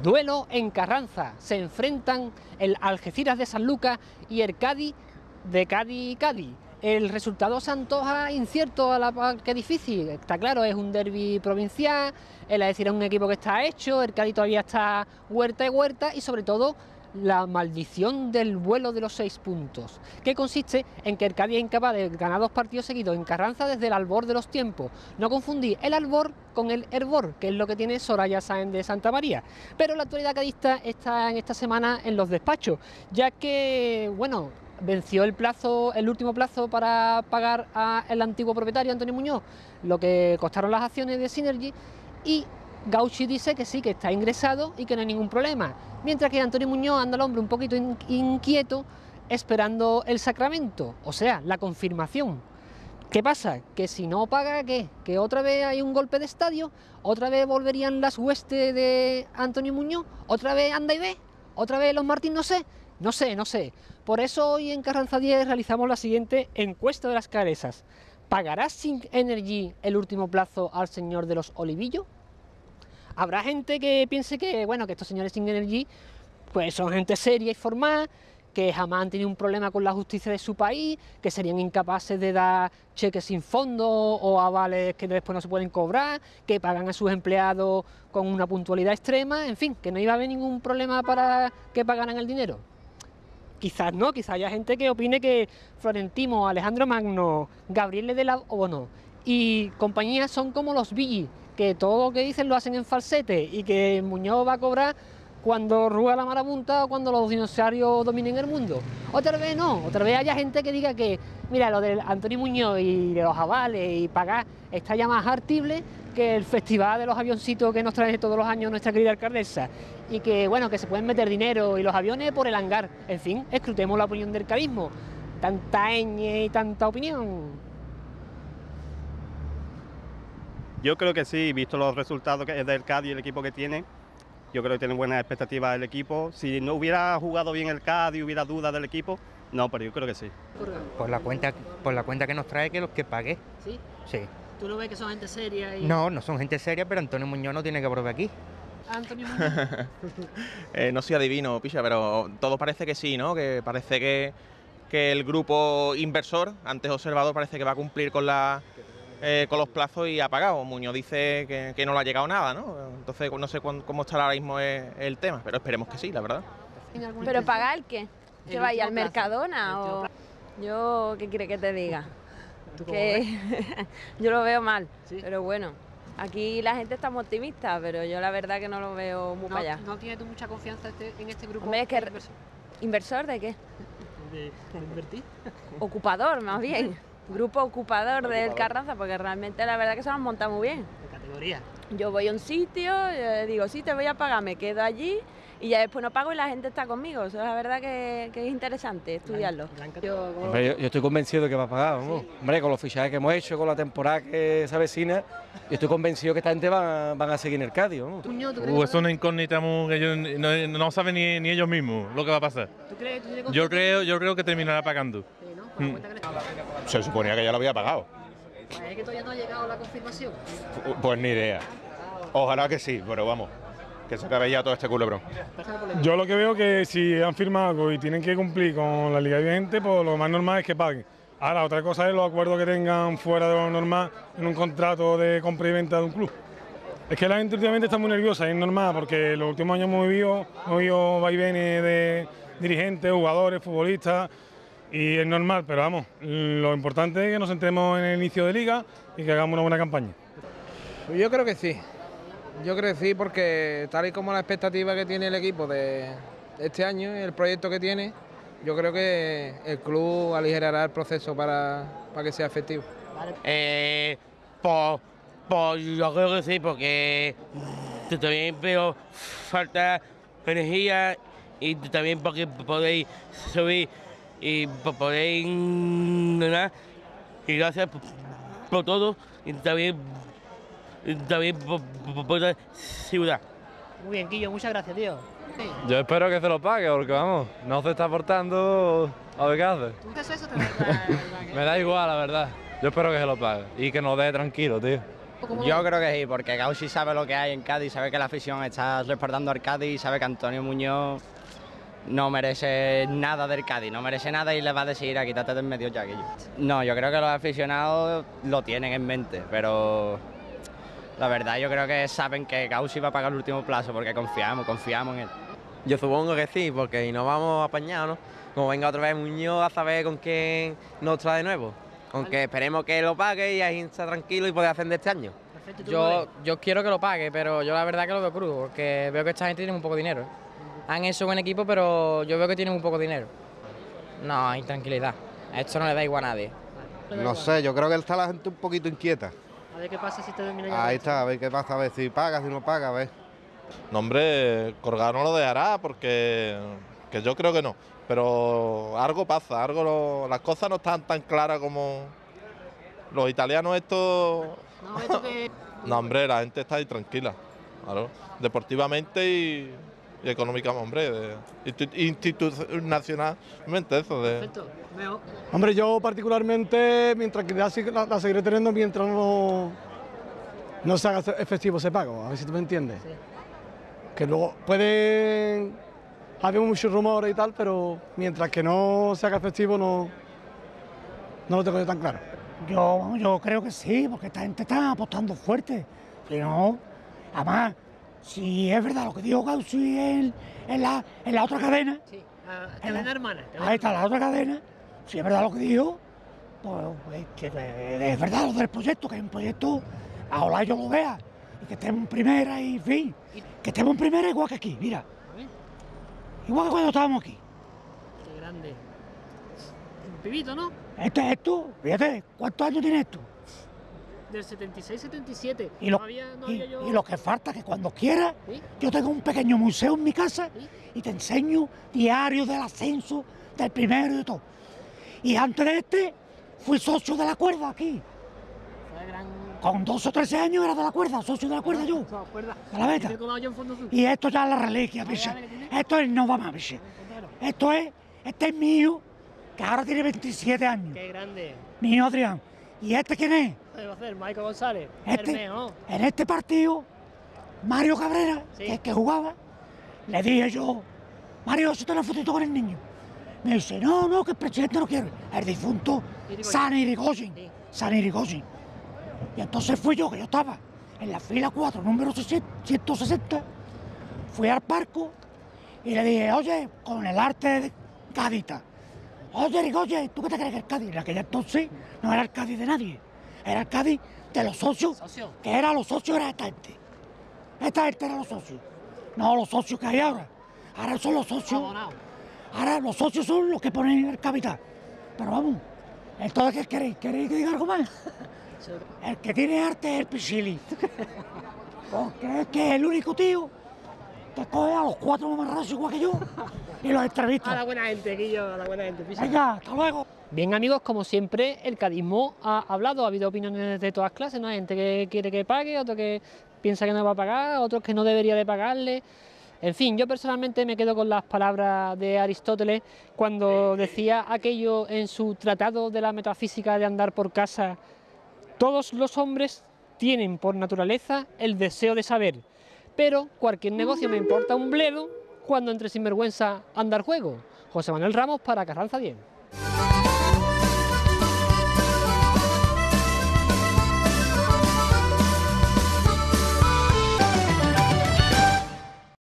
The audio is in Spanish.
Duelo en Carranza. Se enfrentan el Algeciras de Sanlúcar y el Cádiz de Cádiz. El resultado se antoja incierto a la par que difícil. Está claro, es un derbi provincial, el Algeciras es un equipo que está hecho, el Cádiz todavía está huerta y sobre todo la maldición del vuelo de los 6 puntos, que consiste en que el Cádiz es incapaz de ganar 2 partidos seguidos en Carranza desde el albor de los tiempos. No confundir el albor con el hervor, que es lo que tiene Soraya Sáenz de Santa María. Pero la actualidad cadista está en esta semana en los despachos, ya que, bueno, venció el último plazo para pagar al antiguo propietario Antonio Muñoz lo que costaron las acciones de Synergy, y Gauchi dice que sí, que está ingresado y que no hay ningún problema, mientras que Antonio Muñoz anda el hombre un poquito inquieto esperando el sacramento, o sea, la confirmación. ¿Qué pasa? Que si no paga, ¿qué? Que otra vez hay un golpe de estadio, otra vez volverían las huestes de Antonio Muñoz, otra vez anda y ve, otra vez los Martín, no sé. Por eso hoy en Carranza 10 realizamos la siguiente encuesta de las cabezas. ¿Pagará Synergy el último plazo al señor de los Olivillos? Habrá gente que piense que, bueno, que estos señores Synergy pues son gente seria y formal, que jamás han tenido un problema con la justicia de su país, que serían incapaces de dar cheques sin fondo o avales que después no se pueden cobrar, que pagan a sus empleados con una puntualidad extrema, en fin, que no iba a haber ningún problema para que pagaran el dinero. Quizás no, quizás haya gente que opine que Florentino, Alejandro Magno, Gabriel de la Ono y compañía son como los Billy, que todo lo que dicen lo hacen en falsete y que Muñoz va a cobrar cuando ruega la marabunta o cuando los dinosaurios dominen el mundo. Otra vez no, otra vez haya gente que diga que, mira, lo de Antonio Muñoz y de los avales y pagar está ya más hartible que el festival de los avioncitos que nos trae todos los años nuestra querida alcaldesa, y que, bueno, que se pueden meter dinero y los aviones por el hangar. En fin, escrutemos la opinión del cadismo. Tanta ñ y tanta opinión. Yo creo que sí, visto los resultados del Cádiz y el equipo que tiene, yo creo que tiene buenas expectativas el equipo. Si no hubiera jugado bien el Cádiz, hubiera dudas del equipo, no, pero yo creo que sí. Por la cuenta que nos trae, que pague. ¿Sí? Sí. ¿Tú no ves que son gente seria? No, no son gente seria, pero Antonio Muñoz no tiene que probar aquí. ¿Antonio Muñoz? No soy adivino, picha, pero todo parece que sí, ¿no? Que parece que el grupo inversor, antes observador, parece que va a cumplir con los plazos y ha pagado. Muñoz dice que no le ha llegado nada, ¿no? Entonces no sé cómo estará ahora mismo el tema, pero esperemos que sí, la verdad. ¿Pero pagar qué? ¿Que vaya al Mercadona o...? Yo, ¿qué quiere que te diga? Que yo lo veo mal, ¿sí? Pero bueno, aquí la gente está muy optimista, pero yo la verdad que no lo veo muy para allá. ¿No tienes tú mucha confianza en este grupo? Hombre, es que ¿inversor de qué? ¿De invertir? Ocupador, más bien. Grupo ocupador del Carranza, porque realmente la verdad que se lo han montado muy bien. ¿De categoría? Yo voy a un sitio, digo, sí, te voy a pagar, me quedo allí y ya después no pago y la gente está conmigo. Eso es la verdad que es interesante estudiarlo. Hombre, yo estoy convencido de que va a pagar, vamos. ¿Sí? Hombre, con los fichajes que hemos hecho, con la temporada que se avecina, yo estoy convencido que esta gente van a seguir en el Cádiz, vamos. Es una incógnita que ellos no saben ni ellos mismos lo que va a pasar. ¿Tú crees? Yo creo que terminará pagando. Sí, ¿no? Se suponía que ya lo había pagado. ¿Es que todavía no ha llegado la confirmación? Pues ni idea. Ojalá que sí, pero vamos, que se acabe ya todo este culebrón. Yo lo que veo que si han firmado algo y tienen que cumplir con la liga vigente, pues lo más normal es que paguen. Ahora, otra cosa es los acuerdos que tengan fuera de lo normal en un contrato de compra y venta de un club. Es que la gente últimamente está muy nerviosa, es normal, porque los últimos años hemos vivido vaivenes de dirigentes, jugadores, futbolistas, y es normal, pero vamos, lo importante es que nos centremos en el inicio de liga y que hagamos una buena campaña. Yo creo que sí. Yo creo que sí, porque tal y como la expectativa que tiene el equipo de este año y el proyecto que tiene, yo creo que el club aligerará el proceso para que sea efectivo. Pues yo creo que sí, porque también veo falta energía y también porque podéis subir y podéis ganar. Y gracias por todo y también por la ciudad. Muy bien, Quillo, muchas gracias, tío. Sí. Yo espero que se lo pague, porque vamos, no se está aportando a ver qué hace. ¿Tú qué eso? Me da igual, la verdad. Yo espero que se lo pague y que nos dé tranquilo, tío. Yo creo que sí, porque Gauchi sabe lo que hay en Cádiz, sabe que la afición está respaldando al Cádiz y sabe que Antonio Muñoz no merece nada del Cádiz, no merece nada y le va a decir a quítate del medio ya, Guillo. No, yo creo que los aficionados lo tienen en mente, pero la verdad yo creo que saben que Gauchi va a pagar el último plazo porque confiamos en él. Yo supongo que sí, porque no vamos apañados, ¿no? Como venga otra vez Muñoz a saber con quién nos trae de nuevo. Aunque esperemos que lo pague y ahí está tranquilo y puede ascender este año. Yo quiero que lo pague, pero yo la verdad que lo veo crudo, porque veo que esta gente tiene muy poco dinero. Han hecho buen equipo, pero yo veo que tienen muy poco dinero. No, hay tranquilidad. Esto no le da igual a nadie. No sé, yo creo que está la gente un poquito inquieta. A ver qué pasa si te termina ya. Ahí está, a ver qué pasa, a ver si paga, si no paga, a ver. No, hombre, Colgado no lo dejará porque que yo creo que no. Pero algo pasa, las cosas no están tan claras como los italianos estos. No, hombre, la gente está ahí tranquila, claro, deportivamente y económicamente, hombre, institucionalmente eso. Perfecto, veo. Hombre, yo particularmente, mientras que la seguiré teniendo mientras no se haga efectivo ese pago, a ver si tú me entiendes. Sí. Que luego pueden haber muchos rumores y tal, pero mientras que no se haga efectivo no lo tengo yo tan claro. Yo creo que sí, porque esta gente está apostando fuerte. Si no, además, si es verdad lo que dijo Gauchi en la otra cadena, sí, cadena hermana. Ahí está la otra cadena, si es verdad lo que dijo, pues que es verdad lo del proyecto, que es un proyecto, ahora yo lo vea, y que estemos en primera y en fin, que estemos en primera igual que aquí, mira. Igual que cuando estábamos aquí. Qué grande. Un pibito, ¿no? Esto, fíjate, ¿cuántos años tienes tú? Del 76-77. Y lo que falta que cuando quieras, ¿sí? Yo tengo un pequeño museo en mi casa, ¿sí? Y te enseño diarios del ascenso, del primero y de todo. Y antes de este, fui socio de la cuerda aquí. Con 12 o 13 años era de la cuerda, socio de la cuerda yo. De la beta. Y esto ya es la reliquia, piche. Esto es no va más, piche. Este es mío, que ahora tiene 27 años. Qué grande. Mío, Adrián. ¿Y este quién es? ¿Qué va a hacer? Michael González. En este partido, Mario Cabrera, sí, que es el que jugaba, le dije yo, Mario, si te una fotito con el niño. Me dice, no, que el presidente no quiere. El difunto San Irigoyen. Sí. San Irigoyen. Y entonces fui yo, que yo estaba en la fila 4, número 160, fui al parco y le dije, oye, con el arte de Cadita, oye, Irigoyen, ¿tú qué te crees que es el Cádiz? En aquella entonces no era el Cádiz de nadie, era el Cádiz de los socios, que eran los socios, era esta gente. Esta gente era los socios, no los socios que hay ahora. Ahora son los socios, ahora los socios son los que ponen el capital. Pero vamos, entonces, ¿qué queréis? ¿Queréis que diga algo más? El que tiene arte es el Pisili. Porque es que es el único tío que coge a los 4 mamarrachos igual que yo y los entrevista. A la buena gente, Guillo, a la buena gente. Venga, hasta luego. Bien, amigos, como siempre, el cadismo ha hablado, ha habido opiniones de todas clases, ¿no? Hay gente que quiere que pague, otro que piensa que no va a pagar, otros que no debería de pagarle. En fin, yo personalmente me quedo con las palabras de Aristóteles cuando decía aquello en su tratado de la metafísica de andar por casa: todos los hombres tienen por naturaleza el deseo de saber, pero cualquier negocio me importa un bledo cuando entre sinvergüenza andar juego. José Manuel Ramos para Carranza 10.